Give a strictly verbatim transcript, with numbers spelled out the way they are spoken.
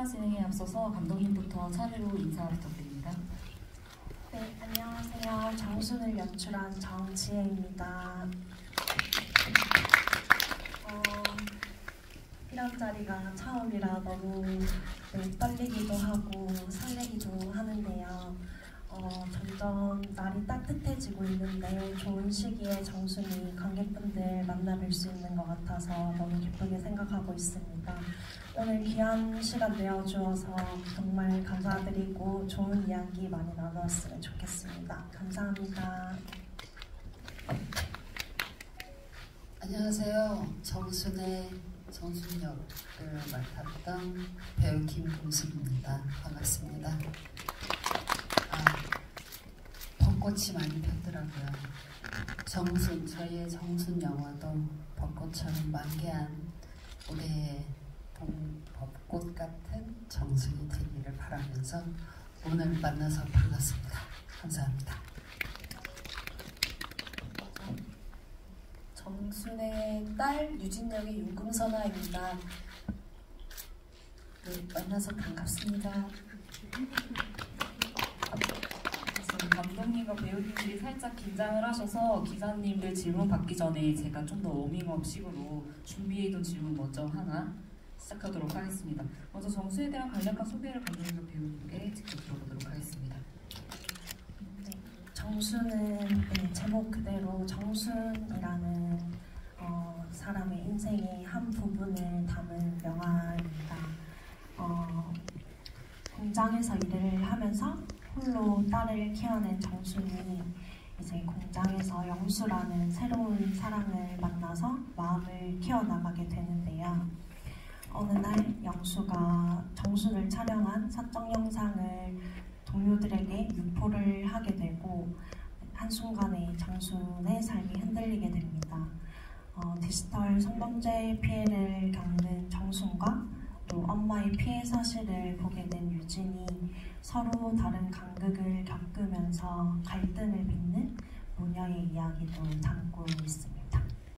행사 진행에 앞서서 감독님부터 차례로 인사 부탁드립니다. 네, 안녕하세요. 정순을 연출한 정지혜입니다. 어, 이런 자리가 처음이라 너무 네, 떨리기도 하고 설레기도 하는데요. 어, 점점 날이 따뜻해지고 있는데 좋은 시기에 정순이 관객분들 만나뵐 수 있는 것 같아서 너무 기쁘게 생각하고 있습니다. 오늘 귀한 시간 내어주어서 정말 감사드리고 좋은 이야기 많이 나누었으면 좋겠습니다. 감사합니다. 안녕하세요. 정순의 정순 역을 맡았던 배우 김금숙입니다. 반갑습니다. 아, 벚꽃이 많이 폈더라고요. 정순, 저희의 정순 영화도 벚꽃처럼 만개한 올해의 벚꽃 같은 정순이 되기를 바라면서 오늘 만나서 반갑습니다. 감사합니다. 정순의 딸 유진역의 윤금선아입니다. 네, 만나서 반갑습니다. 감독님과 배우님들이 살짝 긴장을 하셔서 기자님들 질문 받기 전에 제가 좀 더 워밍업식으로 준비해둔 질문 먼저 하나 시작하도록 하겠습니다. 먼저 정수에 대한 간략한 소개를 감독님과 배우님께 직접 들어보도록 하겠습니다. 네, 정수는 네, 제목 그대로 정순이라는 어, 사람의 인생의 한 부분을 담은 영화입니다. 어, 공장에서 일을 하면서 홀로 딸을 키워낸 정순이 이제 공장에서 영수라는 새로운 사랑을 만나서 마음을 키워나가게 되는데요. 어느 날 영수가 정순을 촬영한 사적 영상을 동료들에게 유포를 하게 되고 한순간에 정순의 삶이 흔들리게 됩니다. 어, 디지털 성범죄 피해를 겪는 정순과 또 엄마의 피해 사실을 보게 된 유진이 서로 다른 간극을 겪으면서 갈등을 빚는 모녀의 이야기도 담고 있습니다.